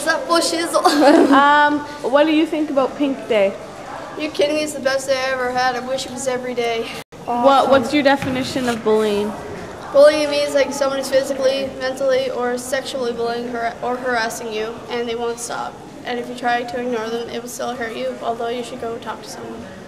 What's up, for shizzle? What do you think about Pink Day? You kidding me? It's the best day I ever had. I wish it was every day. What's your definition of bullying? Bullying means like someone is physically, mentally, or sexually bullying or harassing you, and they won't stop. And if you try to ignore them, it will still hurt you, although you should go talk to someone.